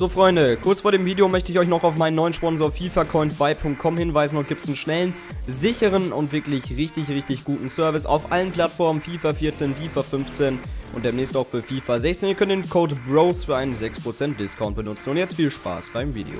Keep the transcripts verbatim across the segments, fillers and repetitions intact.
So Freunde, kurz vor dem Video möchte ich euch noch auf meinen neuen Sponsor FIFA Coins buy punkt com hinweisen. Dort gibt es einen schnellen, sicheren und wirklich richtig, richtig guten Service auf allen Plattformen. FIFA vierzehn, FIFA fünfzehn und demnächst auch für FIFA sechzehn. Ihr könnt den Code BROS für einen sechs Prozent Discount benutzen. Und jetzt viel Spaß beim Video.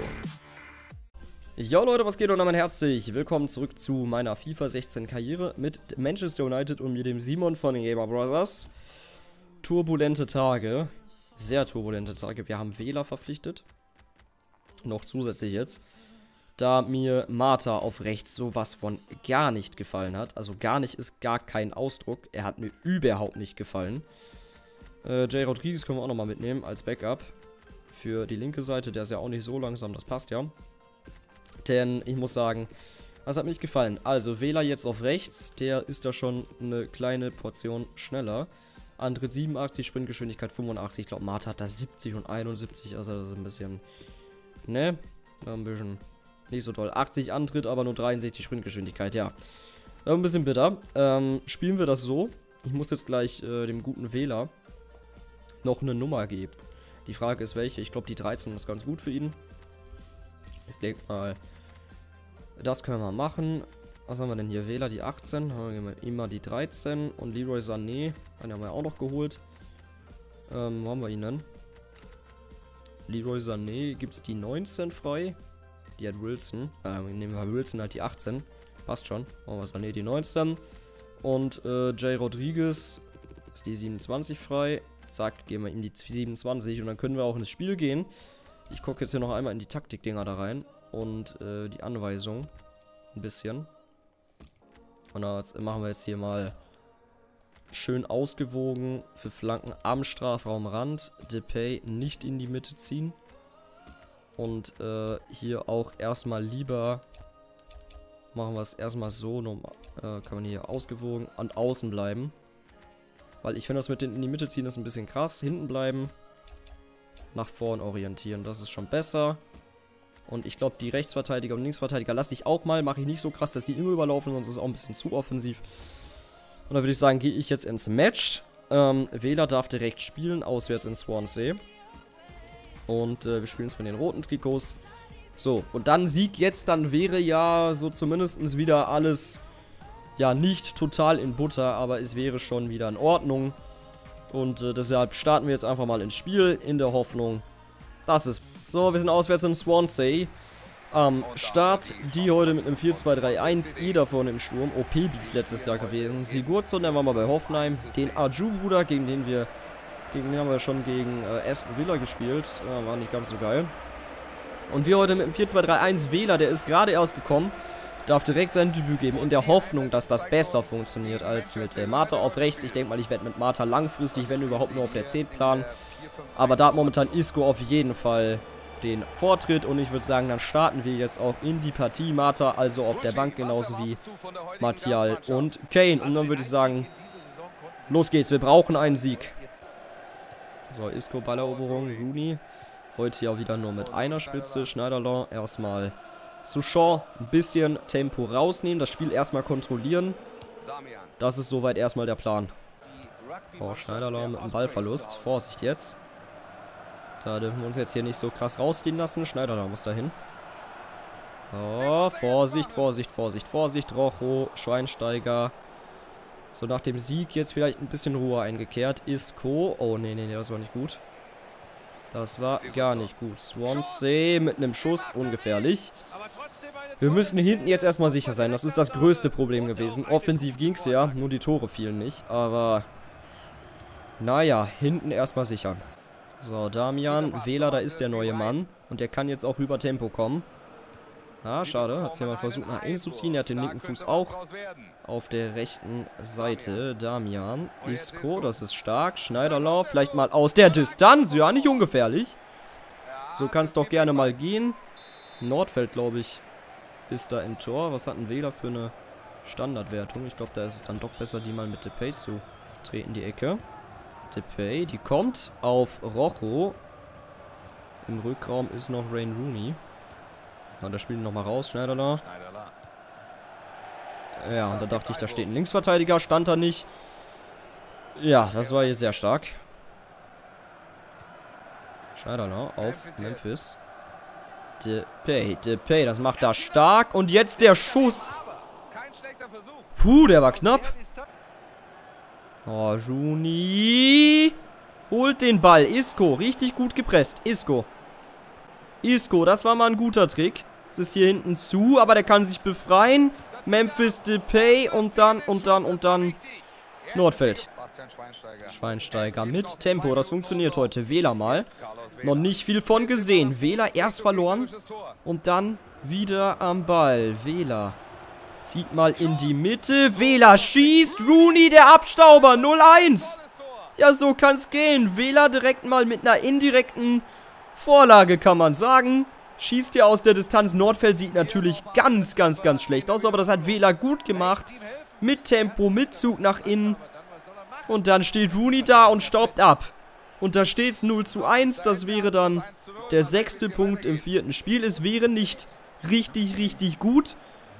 Jo Leute, was geht und damit herzlich willkommen zurück zu meiner FIFA sechzehn Karriere mit Manchester United und mir dem Simon von den Gamer Brothers. Turbulente Tage. Sehr turbulente Tage. Wir haben Wähler verpflichtet. Noch zusätzlich jetzt. Da mir Mata auf rechts sowas von gar nicht gefallen hat. Also gar nicht ist gar kein Ausdruck. Er hat mir überhaupt nicht gefallen. Äh, Jay Rodriguez können wir auch nochmal mitnehmen als Backup. Für die linke Seite. Der ist ja auch nicht so langsam. Das passt ja. Denn ich muss sagen, das hat mir nicht gefallen. Also Wähler jetzt auf rechts. Der ist da schon eine kleine Portion schneller. Antritt siebenundachtzig, Sprintgeschwindigkeit fünfundachtzig. Ich glaube, Mata hat da siebzig und einundsiebzig. Also das ist ein bisschen, ne? Ein bisschen nicht so toll. achtzig Antritt, aber nur dreiundsechzig Sprintgeschwindigkeit, ja. Ein bisschen bitter. Ähm, spielen wir das so. Ich muss jetzt gleich äh, dem guten Wähler noch eine Nummer geben. Die Frage ist, welche. Ich glaube, die dreizehn ist ganz gut für ihn. Ich denke mal, das können wir machen. Was haben wir denn hier? Wähler die achtzehn, haben wir immer die dreizehn und Leroy Sané, den haben wir auch noch geholt. Ähm, wo haben wir ihn denn? Leroy Sané, gibt es die neunzehn frei? Die hat Wilson. Äh, nehmen wir Wilson halt die achtzehn. Passt schon. Machen wir Sané die neunzehn. Und äh, Jay Rodriguez ist die siebenundzwanzig frei. Zack, geben wir ihm die siebenundzwanzig und dann können wir auch ins Spiel gehen. Ich gucke jetzt hier noch einmal in die Taktikdinger da rein und äh, die Anweisung ein bisschen. Und das machen wir jetzt hier mal schön ausgewogen für Flanken am Strafraumrand. Depay nicht in die Mitte ziehen. Und äh, hier auch erstmal lieber machen wir es erstmal so. Normal, äh, kann man hier ausgewogen an außen bleiben. Weil ich finde, das mit den in die Mitte ziehen ist ein bisschen krass. Hinten bleiben. Nach vorn orientieren. Das ist schon besser. Und ich glaube, die Rechtsverteidiger und Linksverteidiger lasse ich auch mal. Mache ich nicht so krass, dass die immer überlaufen, sonst ist es auch ein bisschen zu offensiv. Und da würde ich sagen, gehe ich jetzt ins Match. Ähm, Wähler darf direkt spielen, auswärts in Swansea. Und äh, wir spielen es mit den roten Trikots. So, und dann Sieg jetzt, dann wäre ja so zumindest wieder alles, ja, nicht total in Butter, aber es wäre schon wieder in Ordnung. Und äh, deshalb starten wir jetzt einfach mal ins Spiel, in der Hoffnung, dass es... So, wir sind auswärts im Swansea. Am Start, die heute mit einem vier zwei drei eins, eh da vorne im Sturm. O P-Bies letztes Jahr gewesen. Sigurdsson, der war mal bei Hoffenheim. Den Aju-Bruder, gegen den wir, gegen den haben wir schon gegen äh, Aston Villa gespielt. Äh, war nicht ganz so geil. Und wir heute mit dem vier zwei drei eins Wähler, der ist gerade erst gekommen. Darf direkt sein Debüt geben, in der Hoffnung, dass das besser funktioniert als mit äh, Mata auf rechts. Ich denke mal, ich werde mit Mata langfristig, wenn überhaupt, nur auf der zehn planen. Aber da hat momentan Isco auf jeden Fall den Vortritt und ich würde sagen, dann starten wir jetzt auch in die Partie. Mata also auf der Bank, genauso wie Martial und Kane. Und dann würde ich sagen, los geht's, wir brauchen einen Sieg. So, Isco, Balleroberung, Rooney. Heute ja wieder nur mit einer Spitze. Schneiderlin erstmal zu Shaw, ein bisschen Tempo rausnehmen, das Spiel erstmal kontrollieren. Das ist soweit erstmal der Plan. Oh, Schneiderlin mit einem Ballverlust. Vorsicht jetzt. Da dürfen wir uns jetzt hier nicht so krass rausgehen lassen. Schneiderlin muss dahin. Oh, Vorsicht, Vorsicht, Vorsicht, Vorsicht. Rojo, Schweinsteiger. So, nach dem Sieg jetzt vielleicht ein bisschen Ruhe eingekehrt. Isco. Oh, nee, nee, nee, das war nicht gut. Das war gar nicht gut. Swansea mit einem Schuss, ungefährlich. Wir müssen hinten jetzt erstmal sicher sein. Das ist das größte Problem gewesen. Offensiv ging es ja, nur die Tore fielen nicht. Aber, naja, hinten erstmal sichern. So, Damian, Wähler, da ist der neue Mann. Und der kann jetzt auch über Tempo kommen. Ah, schade. Hat es jemand versucht nach innen zu ziehen. Er hat den linken Fuß auch auf der rechten Seite. Damian, Isco, das ist stark. Schneiderlauf, vielleicht mal aus der Distanz. Ja, nicht ungefährlich. So kann es doch gerne mal gehen. Nordfeld, glaube ich, ist da im Tor. Was hat ein Wähler für eine Standardwertung? Ich glaube, da ist es dann doch besser, die mal mit Depay zu treten, die Ecke. Depay, die kommt auf Rojo. Im Rückraum ist noch Wayne Rooney. Ja, da spielen wir nochmal raus, Schneiderlin. Ja, und da dachte ich, da steht ein Linksverteidiger, stand da nicht. Ja, das war hier sehr stark. Schneiderler auf Memphis. Depay, Depay, das macht er stark. Und jetzt der Schuss. Puh, der war knapp. Oh, Juni. Holt den Ball. Isco, richtig gut gepresst. Isco. Isco, das war mal ein guter Trick. Es ist hier hinten zu, aber der kann sich befreien. Memphis Depay und dann, und dann, und dann Nordfeld. Schweinsteiger mit Tempo, das funktioniert heute. Wähler mal. Noch nicht viel von gesehen. Wähler erst verloren und dann wieder am Ball. Wähler zieht mal in die Mitte. Wähler schießt. Rooney, der Abstauber. null eins. Ja, so kann es gehen. Wähler direkt mal mit einer indirekten Vorlage, kann man sagen. Schießt hier aus der Distanz. Nordfeld sieht natürlich ganz, ganz, ganz schlecht aus. Aber das hat Wähler gut gemacht. Mit Tempo, mit Zug nach innen. Und dann steht Rooney da und staubt ab. Und da steht es null zu eins. Das wäre dann der sechste Punkt im vierten Spiel. Es wäre nicht richtig, richtig gut.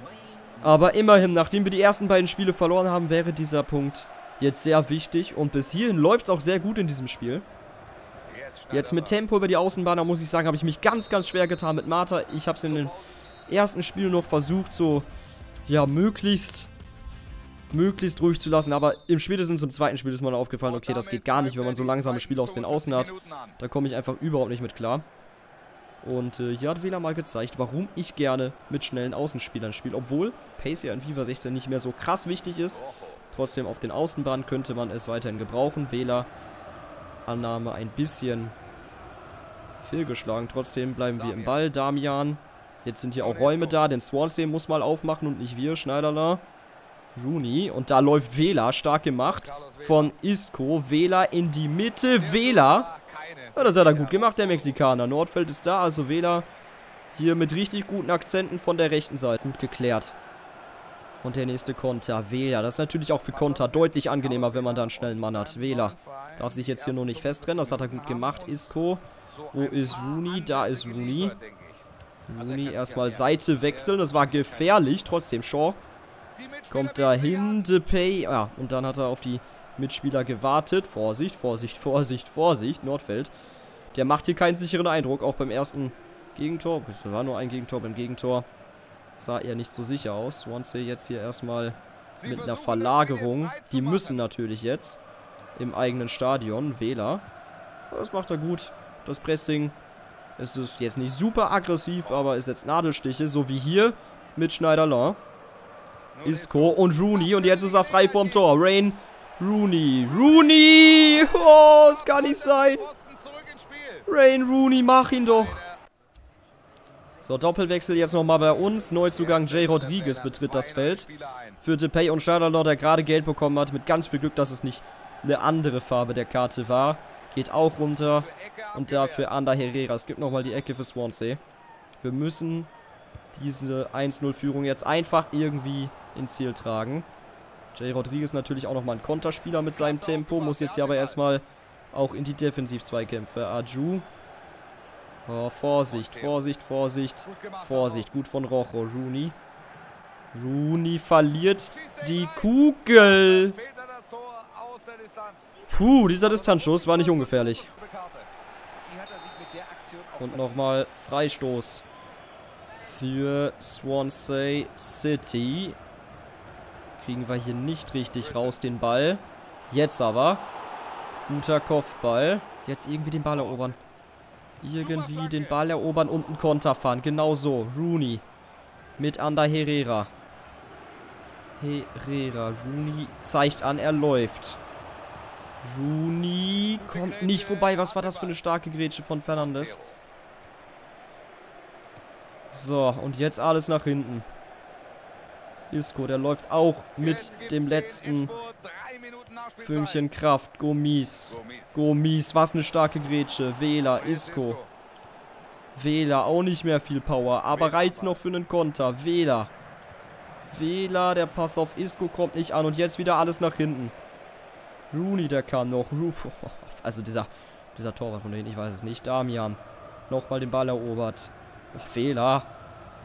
Aber immerhin, nachdem wir die ersten beiden Spiele verloren haben, wäre dieser Punkt jetzt sehr wichtig. Und bis hierhin läuft es auch sehr gut in diesem Spiel. Jetzt mit Tempo über die Außenbahn, da muss ich sagen, habe ich mich ganz, ganz schwer getan mit Mata. Ich habe es in den ersten Spielen noch versucht, so, ja, möglichst, möglichst ruhig zu lassen. Aber im spätestens im zweiten Spiel ist mir aufgefallen, okay, das geht gar nicht, wenn man so langsame Spiele aus den Außen hat. Da komme ich einfach überhaupt nicht mit klar. Und äh, hier hat Wähler mal gezeigt, warum ich gerne mit schnellen Außenspielern spiele. Obwohl Pace ja in FIFA sechzehn nicht mehr so krass wichtig ist. Trotzdem auf den Außenbahnen könnte man es weiterhin gebrauchen. Wähler, Annahme ein bisschen fehlgeschlagen. Trotzdem bleiben wir im Ball. Damian. Jetzt sind hier auch Räume da. Den Swansea muss mal aufmachen und nicht wir. Schneiderler. Rooney. Und da läuft Wähler. Stark gemacht. Von Isco. Wähler in die Mitte. Wähler. Ja, das hat er gut gemacht, der Mexikaner. Nordfeld ist da. Also Wähler hier mit richtig guten Akzenten von der rechten Seite. Gut geklärt. Und der nächste Konter. Wähler. Das ist natürlich auch für Konter deutlich angenehmer, wenn man da einen schnellen Mann hat. Wähler. Darf sich jetzt hier nur nicht festrennen. Das hat er gut gemacht. Isco. Wo ist Rooney? Da ist Rooney. Rooney erstmal Seite wechseln. Das war gefährlich. Trotzdem Shaw. Kommt dahin. Depay. Ja, und dann hat er auf die Mitspieler gewartet. Vorsicht, Vorsicht, Vorsicht, Vorsicht. Nordfeld. Der macht hier keinen sicheren Eindruck. Auch beim ersten Gegentor. Es war nur ein Gegentor. Beim Gegentor sah er nicht so sicher aus. Swansea jetzt hier erstmal mit einer Verlagerung. Die müssen natürlich jetzt im eigenen Stadion. Wähler. Das macht er gut. Das Pressing. Es ist jetzt nicht super aggressiv, aber ist jetzt Nadelstiche. So wie hier mit Schneiderler. Isco und Rooney. Und jetzt ist er frei vorm Tor. Rain. Rooney. Rooney. Oh, es kann nicht sein. Rain Rooney, mach ihn doch. So, Doppelwechsel jetzt nochmal bei uns. Neuzugang Jay Rodriguez betritt das Feld. Für Depay und Schneiderler, der gerade Geld bekommen hat. Mit ganz viel Glück, dass es nicht eine andere Farbe der Karte war. Geht auch runter. Und dafür Ander Herrera. Es gibt nochmal die Ecke für Swansea. Wir müssen diese eins null Führung jetzt einfach irgendwie ins Ziel tragen. Jay Rodriguez natürlich auch nochmal ein Konterspieler mit seinem Tempo. Muss jetzt hier aber erstmal auch in die Defensiv-Zweikämpfe. Aju. Oh, Vorsicht, Vorsicht, Vorsicht. Vorsicht. Gut von Rojo. Rooney. Rooney verliert die Kugel. Puh, dieser Distanzschuss war nicht ungefährlich. Und nochmal Freistoß für Swansea City. Kriegen wir hier nicht richtig raus den Ball. Jetzt aber. Guter Kopfball. Jetzt irgendwie den Ball erobern. Irgendwie den Ball erobern und einen Konter fahren. Genau so. Rooney. Mit Ander Herrera. Herrera. Rooney zeigt an, er läuft. Rooney kommt nicht vorbei. Was war das für eine starke Grätsche von Fernandes? So, und jetzt alles nach hinten. Isco, der läuft auch mit dem letzten Fünkchen Kraft. Gomis. Gomis, was eine starke Grätsche. Wähler, Isco. Wähler, auch nicht mehr viel Power, aber reizt noch für einen Konter. Wähler. Wähler, der Pass auf Isco kommt nicht an und jetzt wieder alles nach hinten. Rooney, der kann noch. Also dieser, dieser Torwart von dahin, ich weiß es nicht. Damian. Nochmal den Ball erobert. Oh, Fehler.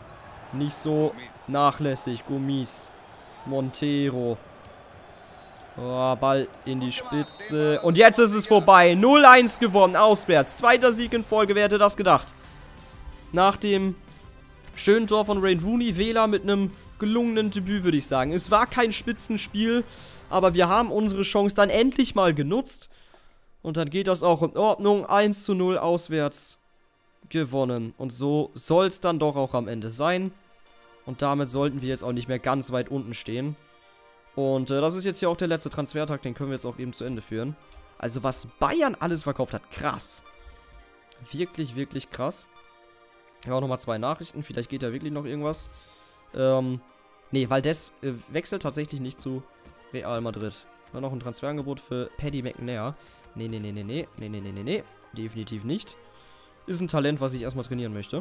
Nicht so nachlässig. Gomis. Montero. Oh, Ball in die Spitze. Und jetzt ist es vorbei. null eins gewonnen, auswärts. Zweiter Sieg in Folge, wer hätte das gedacht? Nach dem schönen Tor von Wayne Rooney, Wähler mit einem gelungenen Debüt, würde ich sagen. Es war kein Spitzenspiel, aber wir haben unsere Chance dann endlich mal genutzt. Und dann geht das auch in Ordnung. eins zu null auswärts gewonnen. Und so soll es dann doch auch am Ende sein. Und damit sollten wir jetzt auch nicht mehr ganz weit unten stehen. Und äh, das ist jetzt hier auch der letzte Transfertag, den können wir jetzt auch eben zu Ende führen. Also was Bayern alles verkauft hat, krass. Wirklich, wirklich krass. Wir haben auch nochmal zwei Nachrichten, vielleicht geht da wirklich noch irgendwas. Ähm, nee, Valdez äh, wechselt tatsächlich nicht zu Real Madrid. War noch ein Transferangebot für Paddy McNair. Nee, nee, nee, nee, nee, nee, nee, nee, nee, nee, definitiv nicht. Ist ein Talent, was ich erstmal trainieren möchte.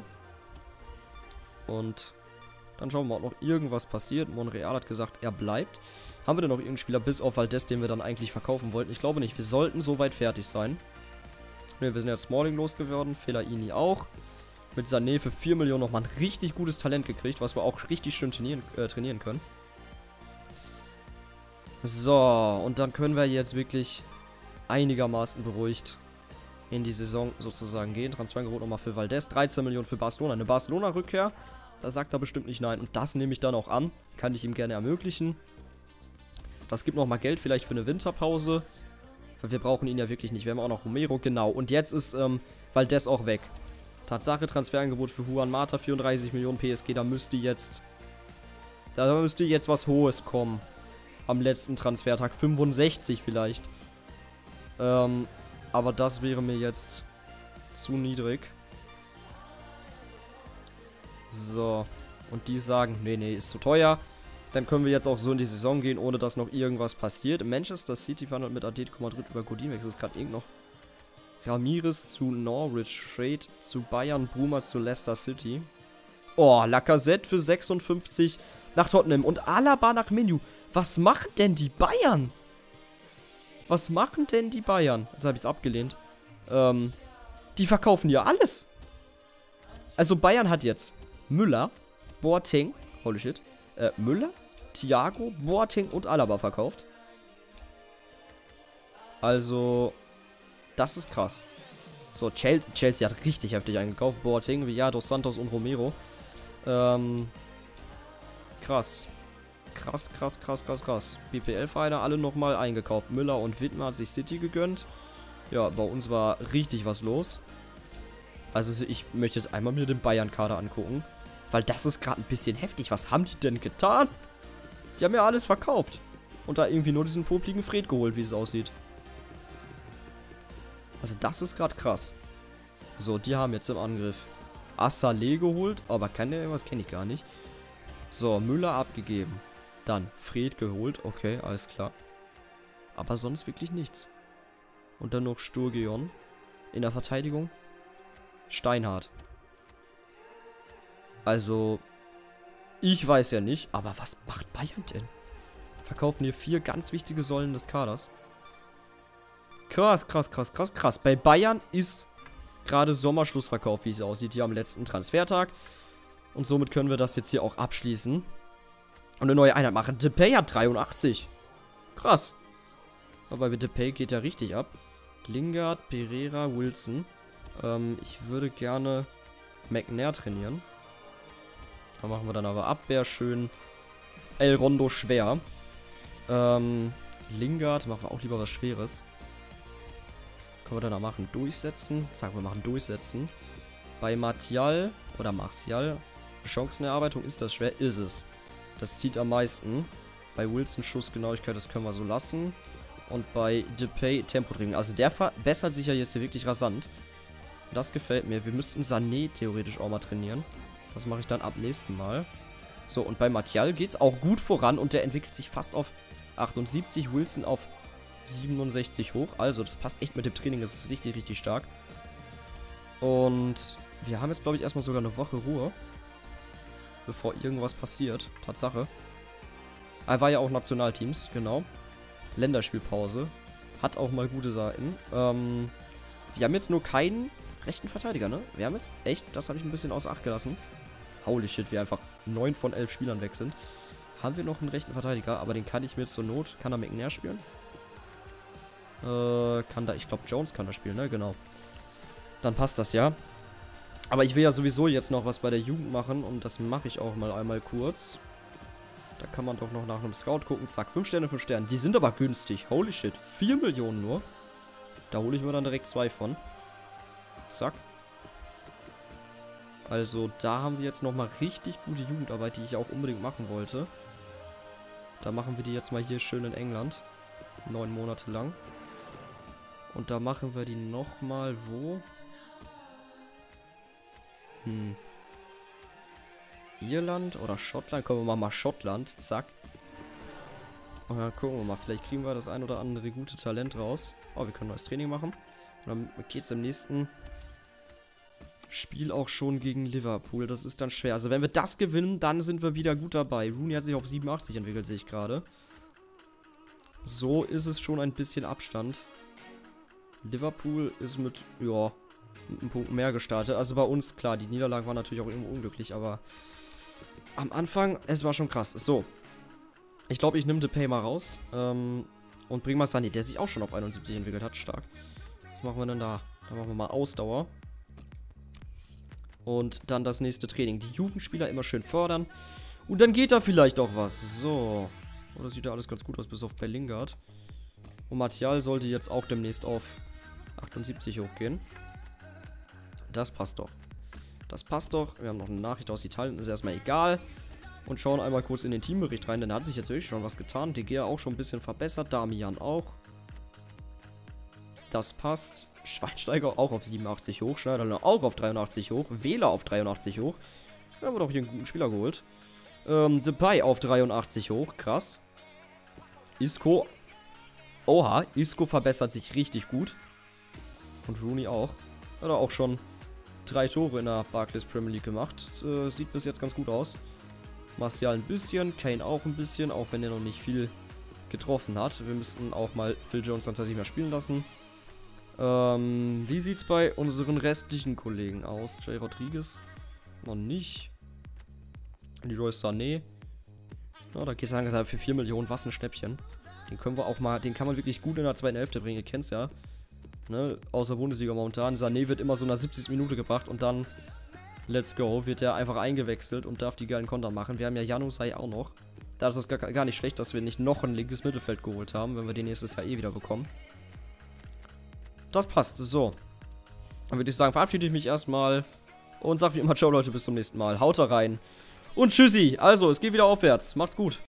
Und dann schauen wir mal, ob noch irgendwas passiert. Monreal hat gesagt, er bleibt. Haben wir denn noch irgendeinen Spieler bis auf Valdez, den wir dann eigentlich verkaufen wollten? Ich glaube nicht. Wir sollten soweit fertig sein. Ne, wir sind jetzt Smalling losgeworden. Fellaini auch. Mit Sané für vier Millionen nochmal ein richtig gutes Talent gekriegt, was wir auch richtig schön trainieren, äh, trainieren können. So, und dann können wir jetzt wirklich einigermaßen beruhigt in die Saison sozusagen gehen. Transferangebot nochmal für Valdez. dreizehn Millionen für Barcelona. Eine Barcelona-Rückkehr. Da sagt er bestimmt nicht nein. Und das nehme ich dann auch an. Kann ich ihm gerne ermöglichen. Das gibt nochmal Geld vielleicht für eine Winterpause. Weil wir brauchen ihn ja wirklich nicht. Wir haben auch noch Romero. Genau. Und jetzt ist ähm, Valdez auch weg. Tatsache, Transferangebot für Juan Mata. vierunddreißig Millionen P S G. Da müsste jetzt... Da müsste jetzt was Hohes kommen. Am letzten Transfertag. fünfundsechzig vielleicht. Ähm, aber das wäre mir jetzt zu niedrig. So, und die sagen, nee, nee, ist zu teuer. Dann können wir jetzt auch so in die Saison gehen, ohne dass noch irgendwas passiert. Manchester City verhandelt mit Atletico Madrid über Godin. Das ist gerade irgend noch Ramirez zu Norwich, Trade zu Bayern, Bruma zu Leicester City. Oh, Lacazette für sechsundfünfzig nach Tottenham und Alaba nach Menu. Was machen denn die Bayern? Was machen denn die Bayern? Jetzt habe ich es abgelehnt. Ähm, die verkaufen ja alles. Also Bayern hat jetzt Müller, Boateng, holy shit, äh, Müller, Thiago, Boateng und Alaba verkauft. Also, das ist krass. So, Chelsea, Chelsea hat richtig heftig eingekauft. Boateng, Villar, Dos Santos und Romero. Ähm, krass. Krass, krass, krass, krass, krass. B P L-Vereine alle nochmal eingekauft. Müller und Widmer hat sich City gegönnt. Ja, bei uns war richtig was los. Also ich möchte jetzt einmal mir den Bayern-Kader angucken. Weil das ist gerade ein bisschen heftig. Was haben die denn getan? Die haben ja alles verkauft. Und da irgendwie nur diesen popligen Fred geholt, wie es aussieht. Also das ist gerade krass. So, die haben jetzt im Angriff Assalé geholt. Aber kann der irgendwas? Kenne ich gar nicht. So, Müller abgegeben. Dann Fred geholt. Okay, alles klar. Aber sonst wirklich nichts. Und dann noch Sturgeon. In der Verteidigung. Steinhardt. Also, ich weiß ja nicht, aber was macht Bayern denn? Verkaufen hier vier ganz wichtige Säulen des Kaders. Krass, krass, krass, krass, krass. Bei Bayern ist gerade Sommerschlussverkauf, wie es aussieht, hier am letzten Transfertag. Und somit können wir das jetzt hier auch abschließen. Und eine neue Einheit machen. Depay hat dreiundachtzig. Krass. Aber bei Depay geht ja richtig ab. Lingard, Pereira, Wilson. Ähm, ich würde gerne McNair trainieren. Da machen wir dann aber Abwehr schön. El Rondo schwer. Ähm, Lingard machen wir auch lieber was Schweres. Können wir dann auch machen durchsetzen. Zack, wir machen durchsetzen. Bei Martial oder Martial, Chancenerarbeitung, ist das schwer? Ist es. Das zieht am meisten. Bei Wilson Schussgenauigkeit, das können wir so lassen. Und bei Depay Tempotraining. Also der verbessert sich ja jetzt hier wirklich rasant. Das gefällt mir. Wir müssten Sané theoretisch auch mal trainieren. Das mache ich dann ab nächsten Mal. So, und bei Martial geht es auch gut voran. Und der entwickelt sich fast auf achtundsiebzig. Wilson auf siebenundsechzig hoch. Also, das passt echt mit dem Training. Das ist richtig, richtig stark. Und wir haben jetzt, glaube ich, erstmal sogar eine Woche Ruhe. Bevor irgendwas passiert. Tatsache. Er war ja auch Nationalteams, genau. Länderspielpause. Hat auch mal gute Seiten. Ähm, wir haben jetzt nur keinen rechten Verteidiger, ne? Wir haben jetzt echt, das habe ich ein bisschen außer Acht gelassen. Holy shit, wir einfach neun von elf Spielern weg sind. Haben wir noch einen rechten Verteidiger, aber den kann ich mir zur Not... Kann er McNair spielen? Äh, kann da... Ich glaube, Jones kann da spielen, ne? Genau. Dann passt das ja. Aber ich will ja sowieso jetzt noch was bei der Jugend machen und das mache ich auch mal einmal kurz. Da kann man doch noch nach einem Scout gucken. Zack, fünf Sterne, fünf Sterne. Die sind aber günstig. Holy shit. vier Millionen nur. Da hole ich mir dann direkt zwei von. Zack. Also da haben wir jetzt nochmal richtig gute Jugendarbeit, die ich auch unbedingt machen wollte. Da machen wir die jetzt mal hier schön in England. Neun Monate lang. Und da machen wir die nochmal wo? Hm. Irland oder Schottland? Kommen wir mal mal Schottland. Zack. Und dann gucken wir mal. Vielleicht kriegen wir das ein oder andere gute Talent raus. Oh, wir können neues Training machen. Und dann geht es im nächsten Spiel auch schon gegen Liverpool. Das ist dann schwer. Also wenn wir das gewinnen, dann sind wir wieder gut dabei. Rooney hat sich auf siebenundachtzig entwickelt, sehe ich gerade. So ist es schon ein bisschen Abstand. Liverpool ist mit, ja, mit einem Punkt mehr gestartet. Also bei uns, klar, die Niederlagen waren natürlich auch irgendwo unglücklich, aber am Anfang, es war schon krass. So. Ich glaube, ich nehme Depay mal raus. Ähm, und bringe mal Sané, der sich auch schon auf einundsiebzig entwickelt hat. Stark. Was machen wir denn da? Da machen wir mal Ausdauer. Und dann das nächste Training. Die Jugendspieler immer schön fördern. Und dann geht da vielleicht auch was. So. Oh, das sieht ja alles ganz gut aus, bis auf Bellingham. Und Martial sollte jetzt auch demnächst auf achtundsiebzig hochgehen. Das passt doch. Das passt doch. Wir haben noch eine Nachricht aus Italien. Ist erstmal egal. Und schauen einmal kurz in den Teambericht rein. Denn da hat sich jetzt wirklich schon was getan. De Gea auch schon ein bisschen verbessert. Damian auch. Das passt. Schweinsteiger auch auf siebenundachtzig hoch. Schneider auch auf dreiundachtzig hoch. Wähler auf dreiundachtzig hoch. Da haben wir doch hier einen guten Spieler geholt. Ähm, Depay auf dreiundachtzig hoch. Krass. Isco. Oha. Isco verbessert sich richtig gut. Und Rooney auch. Hat er auch schon drei Tore in der Barclays Premier League gemacht. Das, äh, sieht bis jetzt ganz gut aus. Martial ein bisschen. Kane auch ein bisschen. Auch wenn er noch nicht viel getroffen hat. Wir müssten auch mal Phil Jones dann tatsächlich mehr spielen lassen. Ähm, wie sieht's bei unseren restlichen Kollegen aus? Jay Rodriguez? Noch nicht. Leroy Sané. Ja, da geht es langsam für vier Millionen. Was ein Schnäppchen. Den können wir auch mal, den kann man wirklich gut in der zweiten Hälfte bringen. Ihr kennt's ja. Ne? Außer Bundesliga momentan. Sané wird immer so in der siebzigsten Minute gebracht und dann, let's go, wird er einfach eingewechselt und darf die geilen Konter machen. Wir haben ja Januzaj auch noch. Da ist es gar, gar nicht schlecht, dass wir nicht noch ein linkes Mittelfeld geholt haben, wenn wir den nächstes Jahr eh wieder bekommen. Das passt. So. Dann würde ich sagen, verabschiede ich mich erstmal und sage wie immer, ciao Leute, bis zum nächsten Mal. Haut da rein und tschüssi. Also, es geht wieder aufwärts. Macht's gut.